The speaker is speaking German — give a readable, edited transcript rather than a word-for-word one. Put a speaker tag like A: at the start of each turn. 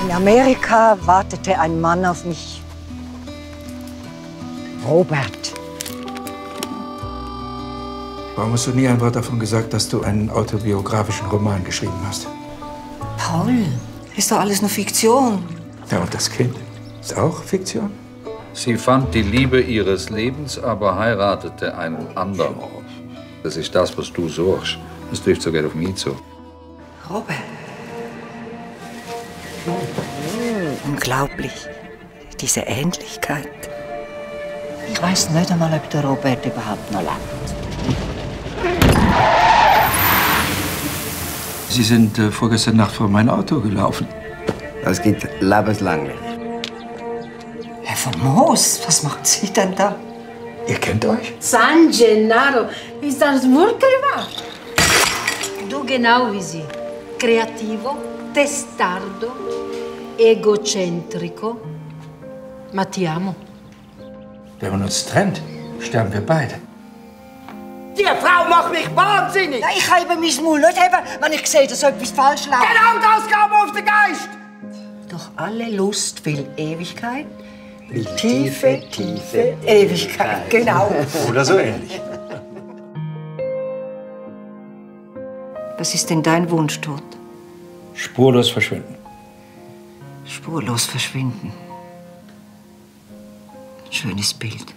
A: In Amerika wartete ein Mann auf mich. Robert.
B: Warum hast du nie ein Wort davon gesagt, dass du einen autobiografischen Roman geschrieben hast?
A: Paul, ist doch alles nur Fiktion.
B: Ja, und das Kind? Ist auch Fiktion?
C: Sie fand die Liebe ihres Lebens, aber heiratete einen anderen. Das ist das, was du suchst. Das trifft sogar auf mich zu.
A: Robert. Unglaublich, diese Ähnlichkeit. Ich weiß nicht einmal, ob der Robert überhaupt noch lebt.
B: Sie sind vorgestern Nacht vor mein Auto gelaufen.
D: Das geht lebenslang nicht.
A: Herr von Moos, was machen Sie denn da?
B: Ihr kennt euch?
E: San Gennaro, ist das wirklich wahr? Du genau wie sie. Creativo, testardo, egocentrico. Ma ti amo.
B: Wenn man uns trennt, sterben wir beide.
D: Die Frau macht mich wahnsinnig!
A: Ja, ich kann eben mein Maul nicht haben, wenn ich sehe, dass etwas falsch läuft.
D: Genau das kam auf den Geist!
A: Doch alle Lust will Ewigkeit. Will tiefe, tiefe Ewigkeit. Genau.
B: Oder so ähnlich.
A: Was ist denn dein Wunschtod?
B: Spurlos verschwinden.
A: Spurlos verschwinden. Schönes Bild.